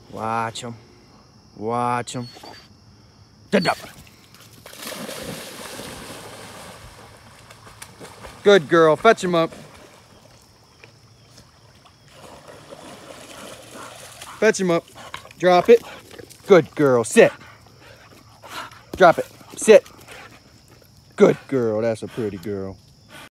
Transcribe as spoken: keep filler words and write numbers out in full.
Watch him. Watch him. Good up. Good girl. Fetch him up. Fetch him up. Drop it. Good girl. Sit. Drop it. Sit. Good girl. That's a pretty girl.